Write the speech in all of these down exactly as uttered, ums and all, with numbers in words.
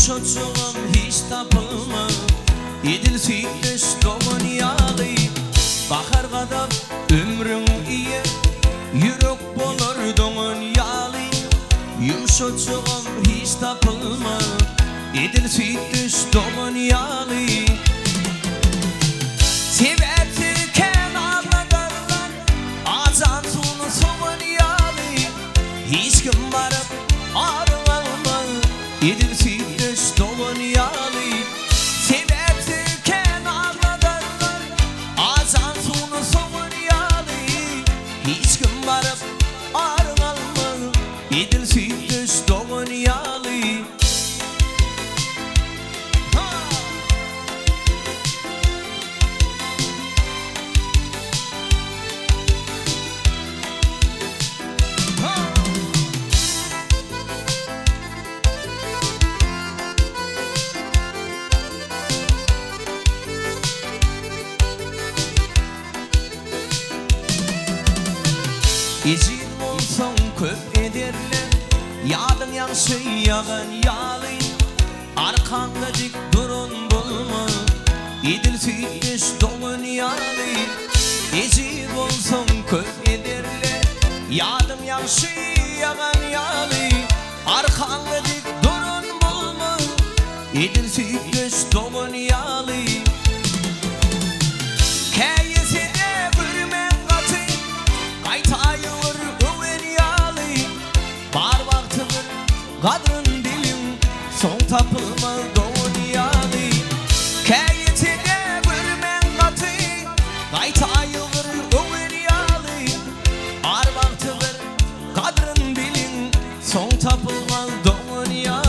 Yumuşacığım hiç tapılma Edil süydüş doğun yalı Bakar kadar ömrün iyi Yürek bolur doğun yalı Yumuşacığım hiç tapılma Edil süydüş doğun yalı Sebepti kenarlardan Azan sonu soğun yalı Hiç kim varıp arı alma Edil süydüş doğun yalı Sebepti kenarlardan Azan sonu soğun yalı Hiç kim varıp arı alma Edil süydüş doğun yalı İzin olsan köp ederler Yadın yansı yağın yalı Arkanda dik durun bulma Edil süydüş doğun yalı İzin olsan köp ederler Yadın yansı yağın yalı Arkanda dik durun bulma Edil süydüş doğun yalı Kayısine bürmen katı Kaytayır öven yalı Var vaktıdır kadrın bilin Son tapılma doğun yalı Kayısine bürmen katı Kaytayır öven yalı Var vaktıdır kadrın bilin Son tapılma doğun yalı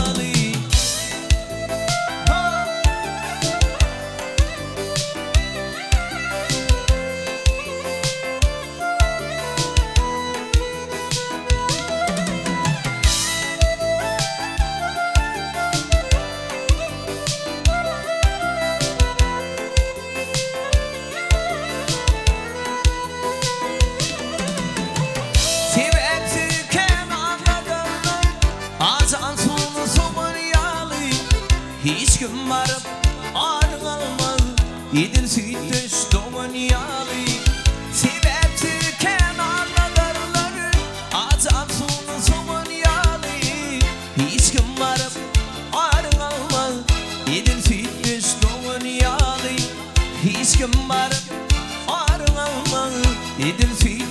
Hiç kim varıp arı alma Edil süydüş doğun yalı Sebepti kenarlarları Azap sonu soğun yalı Hiç kim varıp arı alma Edil süydüş doğun yalı Hiç kim varıp arı alma Edil süydüş